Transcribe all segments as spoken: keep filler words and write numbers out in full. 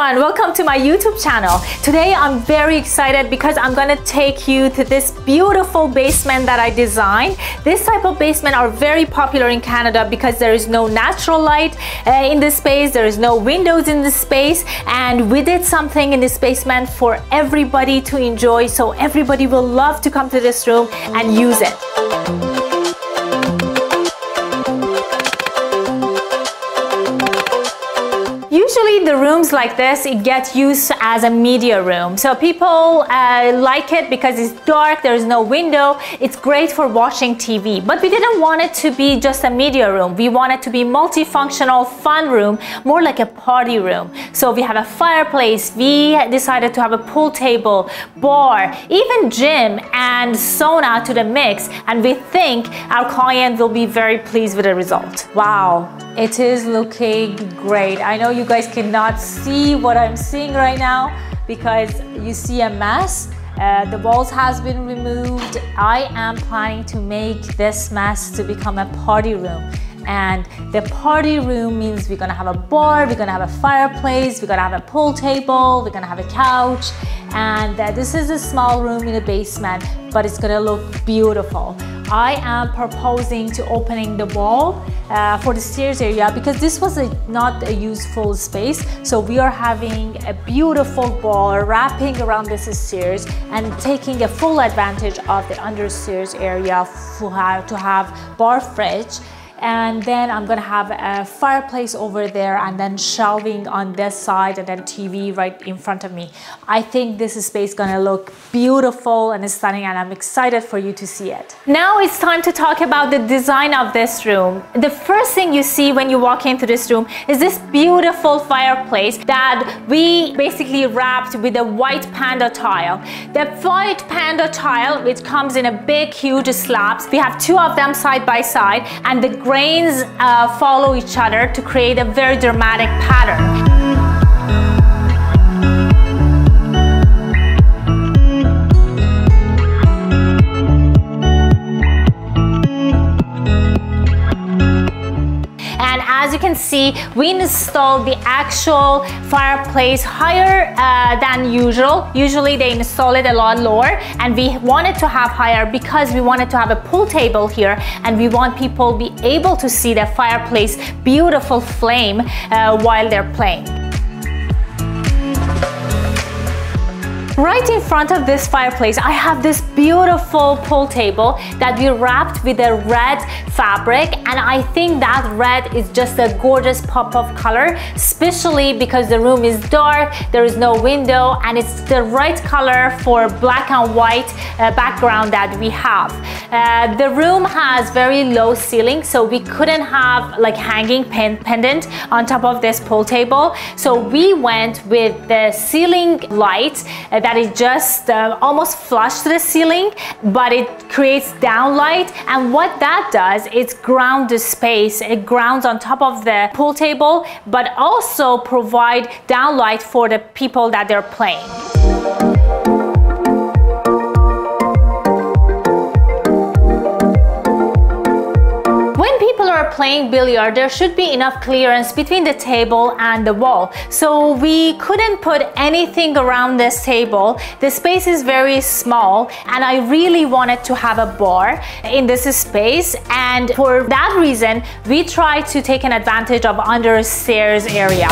everyone, welcome to my YouTube channel. Today I'm very excited because I'm gonna take you to this beautiful basement that I designed. This type of basement are very popular in Canada because there is no natural light uh, in this space, there is no windows in this space, and we did something in this basement for everybody to enjoy, so everybody will love to come to this room and use it. Usually the rooms like this, it gets used as a media room. So people uh, like it because it's dark, there is no window. It's great for watching T V. But we didn't want it to be just a media room. We want it to be multifunctional, fun room, more like a party room. So we have a fireplace. We decided to have a pool table, bar, even gym and sauna to the mix. And we think our client will be very pleased with the result. Wow, it is looking great. I know you guys cannot see what I'm seeing right now because you see a mess. Uh, the walls has been removed. I am planning to make this mess to become a party room. And the party room means we're gonna have a bar, we're gonna have a fireplace, we're gonna have a pool table, we're gonna have a couch. And uh, this is a small room in the basement, but it's gonna look beautiful. I am proposing to opening the wall uh, for the stairs area because this was a, not a useful space. So we are having a beautiful wall wrapping around this stairs and taking a full advantage of the understairs area for how to have bar fridge. And then I'm gonna have a fireplace over there and then shelving on this side and then T V right in front of me. I think this space is gonna look beautiful and stunning, and I'm excited for you to see it. Now it's time to talk about the design of this room. The first thing you see when you walk into this room is this beautiful fireplace that we basically wrapped with a white panda tile. The white panda tile, which comes in a big huge slabs. We have two of them side by side, and the grains uh, follow each other to create a very dramatic pattern. As you can see, we installed the actual fireplace higher uh, than usual. Usually they install it a lot lower, and we wanted to have higher because we wanted to have a pool table here, and we want people be able to see the fireplace beautiful flame uh, while they're playing. Right in front of this fireplace, I have this beautiful pool table that we wrapped with a red fabric, and I think that red is just a gorgeous pop of color, especially because the room is dark, there is no window, and it's the right color for black and white uh, background that we have. Uh, the room has very low ceiling, so we couldn't have like hanging pen pendant on top of this pool table, so we went with the ceiling light uh, that is just uh, almost flush to the ceiling, but it creates downlight, and what that does is ground the space. It grounds on top of the pool table, but also provide downlight for the people that they're playing. Playing billiard, there should be enough clearance between the table and the wall, so we couldn't put anything around this table. The space is very small, and I really wanted to have a bar in this space, and for that reason we tried to take an advantage of under stairs area.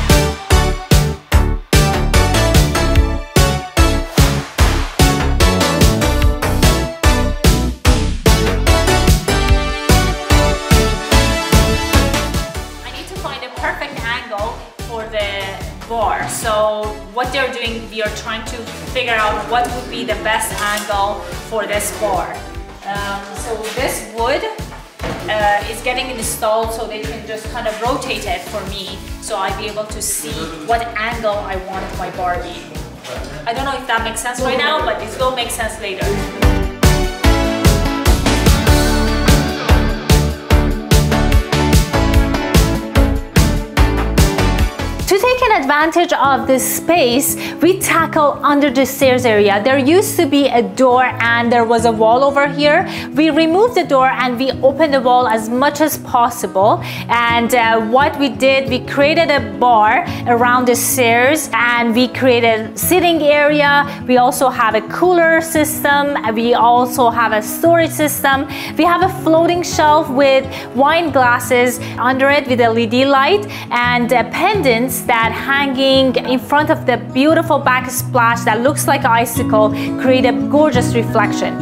Bar. So what they're doing, we are trying to figure out what would be the best angle for this bar. Um, so this wood uh, is getting installed, so they can just kind of rotate it for me, so I'll be able to see what angle I wanted my bar be. I don't know if that makes sense right now, but it will make sense later. To take an advantage advantage of this space, we tackle under the stairs area. There used to be a door and there was a wall over here. We removed the door and we opened the wall as much as possible. And uh, what we did, we created a bar around the stairs and we created sitting area. We also have a cooler system. We also have a storage system. We have a floating shelf with wine glasses under it with L E D light and uh, pendants that hanging in front of the beautiful backsplash that looks like an icicle create a gorgeous reflection.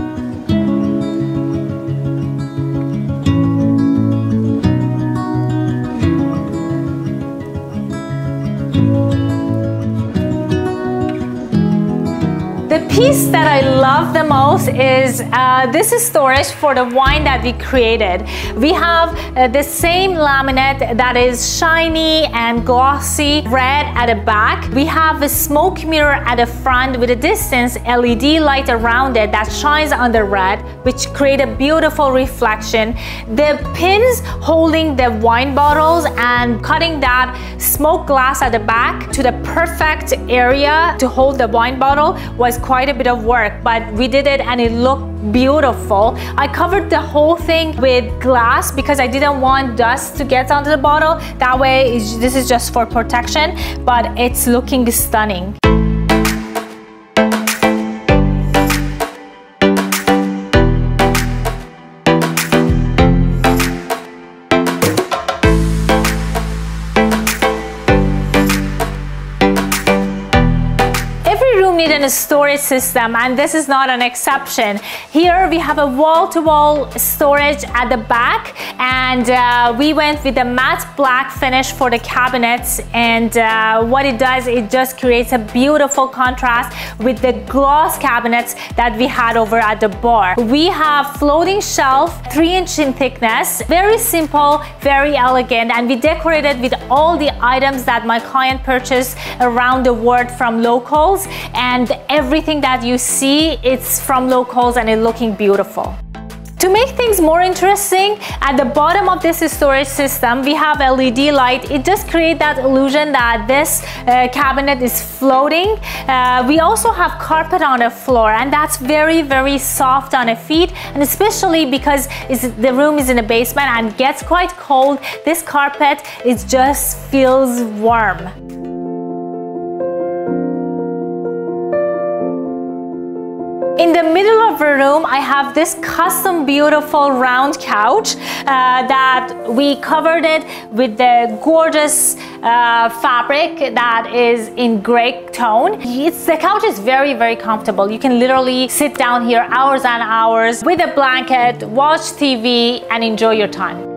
The piece that I love the most is uh, this is storage for the wine that we created. We have uh, the same laminate that is shiny and glossy red at the back. We have a smoke mirror at the front with a distance L E D light around it that shines on the red, which create a beautiful reflection. The pins holding the wine bottles and cutting that smoke glass at the back to the perfect area to hold the wine bottle was quite a bit of work, but we did it and it looked beautiful. I covered the whole thing with glass because I didn't want dust to get onto the bottle. That way, this is just for protection, but it's looking stunning. Needed a storage system, and this is not an exception. Here we have a wall-to-wall storage at the back, and uh, we went with a matte black finish for the cabinets, and uh, what it does, it just creates a beautiful contrast with the gloss cabinets that we had over at the bar. We have floating shelf, three inch in thickness, very simple, very elegant, and we decorated with all the items that my client purchased around the world from locals. And everything that you see, it's from locals and it's looking beautiful. To make things more interesting, at the bottom of this storage system, we have L E D light. It just creates that illusion that this uh, cabinet is floating. Uh, we also have carpet on the floor, and that's very, very soft on the feet. And especially because it's, the room is in the basement and gets quite cold, this carpet, it just feels warm. In the middle of the room, I have this custom beautiful round couch uh, that we covered it with the gorgeous uh, fabric that is in gray tone. It's, the couch is very, very comfortable. You can literally sit down here hours and hours with a blanket, watch T V, and enjoy your time.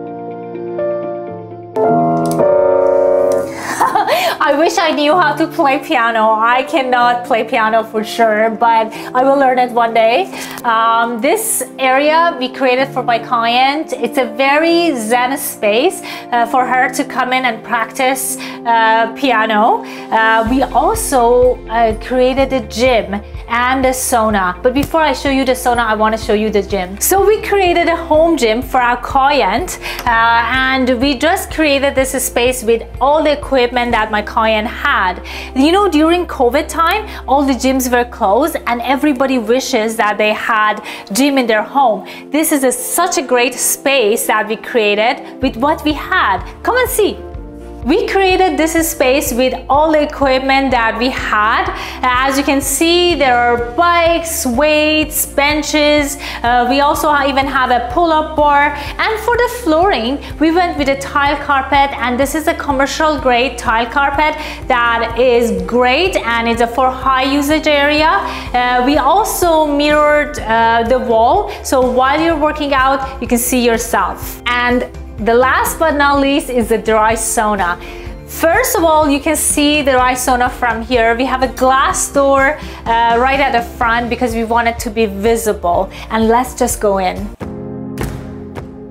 I wish I knew how to play piano. I cannot play piano for sure, but I will learn it one day. Um, this area we created for my client. It's a very zen space uh, for her to come in and practice uh, piano. Uh, we also uh, created a gym and a sauna. But before I show you the sauna, I want to show you the gym. So we created a home gym for our client, uh, and we just created this space with all the equipment that my client had. You know, during COVID time, all the gyms were closed and everybody wishes that they had gym in their home. This is a, such a great space that we created with what we had. Come and see. We created this space with all the equipment that we had. As you can see, there are bikes, weights, benches. Uh, we also even have a pull-up bar. And for the flooring, we went with a tile carpet, and this is a commercial grade tile carpet that is great and it's a for high usage area. Uh, we also mirrored uh, the wall, so while you're working out, you can see yourself. And the last but not least is the dry sauna. First of all, you can see the dry sauna from here. We have a glass door uh, right at the front because we want it to be visible. And let's just go in.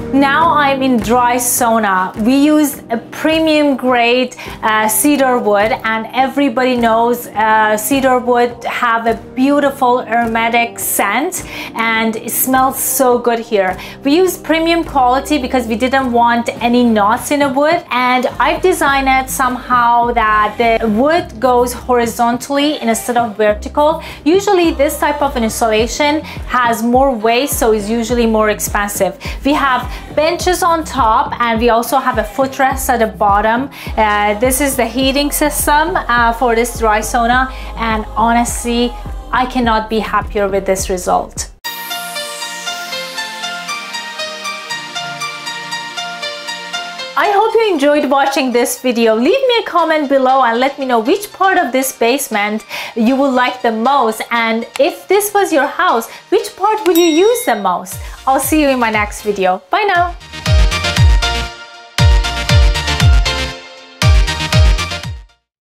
Now I'm in dry sauna. We use a premium grade uh, cedar wood, and everybody knows uh, cedar wood have a beautiful aromatic scent and it smells so good here. We use premium quality because we didn't want any knots in the wood, and I've designed it somehow that the wood goes horizontally instead of vertical. Usually this type of installation has more weight, so it's usually more expensive. We have benches on top, and we also have a footrest at the bottom. Uh, this is the heating system uh, for this dry sauna, and honestly, I cannot be happier with this result. I hope you enjoyed watching this video. Leave me a comment below and let me know which part of this basement you would like the most, and if this was your house, which part would you use the most? I'll see you in my next video. Bye now.